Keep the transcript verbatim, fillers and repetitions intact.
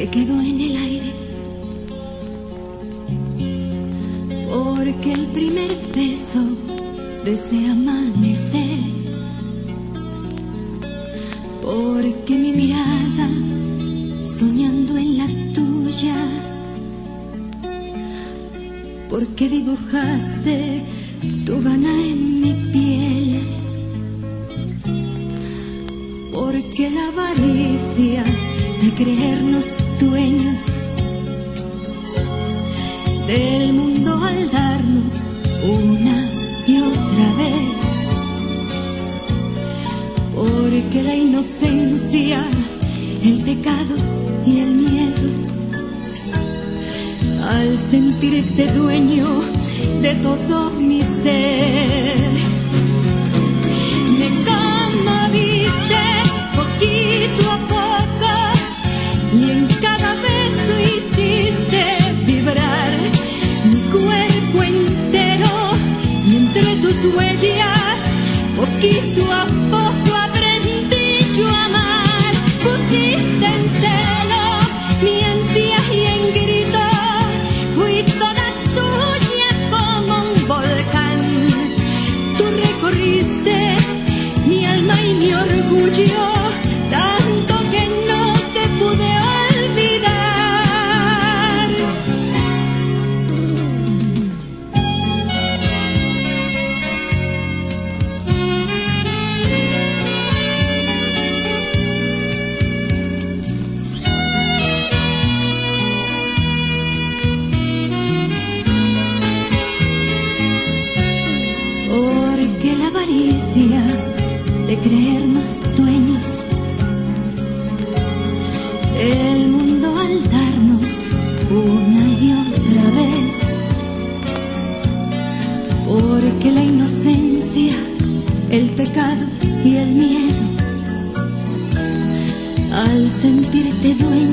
que quedó en el aire, porque el primer beso de ese amanecer, porque mi mirada soñando en la tuya, porque dibujaste tu gana en mi piel, porque la avaricia de creernos dueños del mundo al darnos una y otra vez, porque la inocencia, el pecado y el miedo, al sentirte dueño de todo mi ser, me conmoviste poquito a poco y en cada beso hiciste vibrar mi cuerpo entero, y entre tus huellas poquito a poco aprendí yo a amar. Pusiste en celo mi ansia y en grito fui toda tuya como un volcán. Tú recorriste mi alma y mi orgullo, tanto que no te pude olvidar. Porque la avaricia de creernos dueños del mundo al darnos una y otra vez, porque la inocencia, el pecado y el miedo, al sentirte dueño